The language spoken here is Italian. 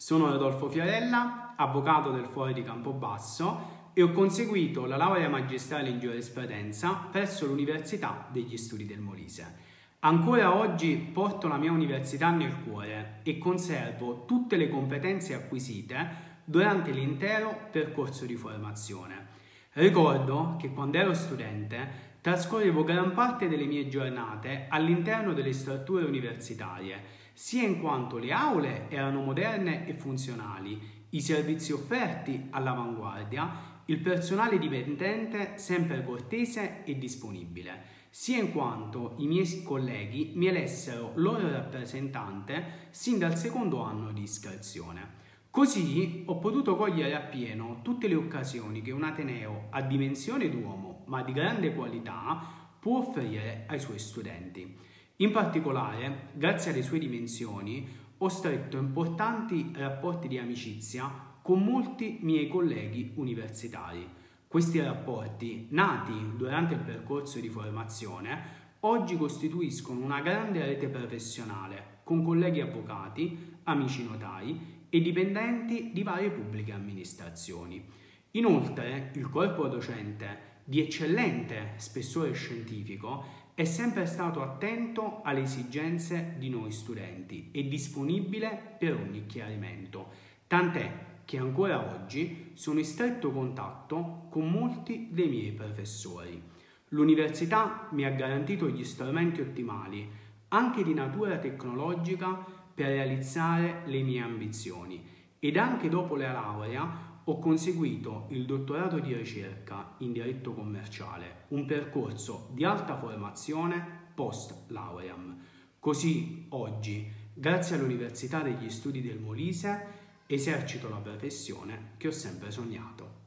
Sono Rodolfo Fiorella, avvocato del Foro di Campobasso e ho conseguito la laurea magistrale in giurisprudenza presso l'Università degli Studi del Molise. Ancora oggi porto la mia università nel cuore e conservo tutte le competenze acquisite durante l'intero percorso di formazione. Ricordo che quando ero studente trascorrevo gran parte delle mie giornate all'interno delle strutture universitarie, sia in quanto le aule erano moderne e funzionali, i servizi offerti all'avanguardia, il personale dipendente sempre cortese e disponibile, sia in quanto i miei colleghi mi elessero loro rappresentante sin dal secondo anno di iscrizione. Così ho potuto cogliere appieno tutte le occasioni che un ateneo a dimensione d'uomo ma di grande qualità può offrire ai suoi studenti. In particolare, grazie alle sue dimensioni, ho stretto importanti rapporti di amicizia con molti miei colleghi universitari. Questi rapporti, nati durante il percorso di formazione, oggi costituiscono una grande rete professionale con colleghi avvocati, amici notai e dipendenti di varie pubbliche amministrazioni. Inoltre, il corpo docente di eccellente spessore scientifico è sempre stato attento alle esigenze di noi studenti e disponibile per ogni chiarimento, tant'è che ancora oggi sono in stretto contatto con molti dei miei professori. L'università mi ha garantito gli strumenti ottimali, anche di natura tecnologica, per realizzare le mie ambizioni ed anche dopo la laurea ho conseguito il dottorato di ricerca in diritto commerciale, un percorso di alta formazione post lauream. Così oggi, grazie all'Università degli Studi del Molise, esercito la professione che ho sempre sognato.